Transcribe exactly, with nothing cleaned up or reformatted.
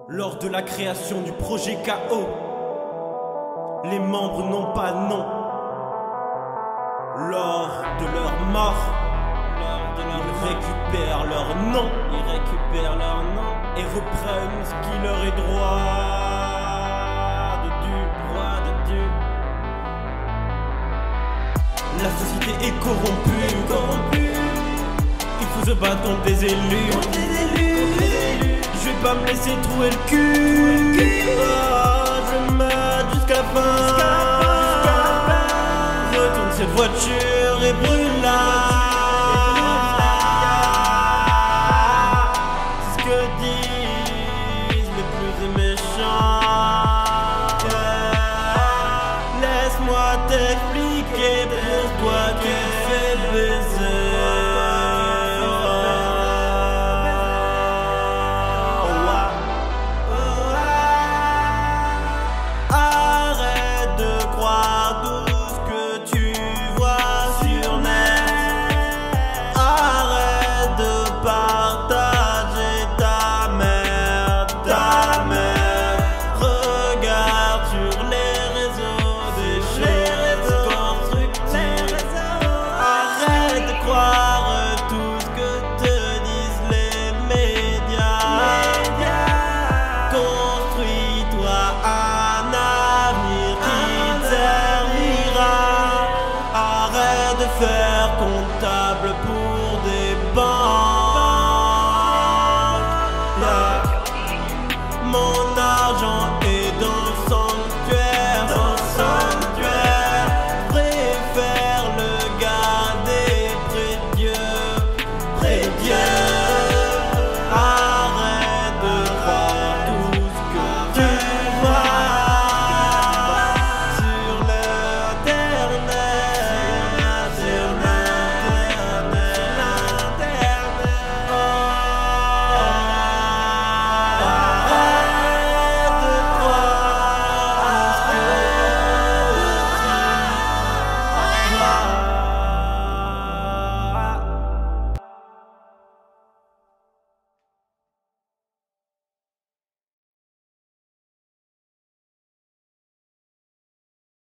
Lors de la création du projet K O, les membres n'ont pas de nom. Lors de leur mort, ils récupèrent leur nom. Ils récupèrent leur nom et reprennent ce qui leur est droit de dû, droit de dû. La société est corrompue, corrompue. Il faut se battre contre des élus, contre des élus. Je vais pas me laisser trouer le cul. Oh, je vais me battre jusqu'à la fin. Retourne cette voiture et brûle-la. C'est ce que disent les plus méchants. Laisse-moi t'expliquer pourquoi tu fais baiser. Quoi?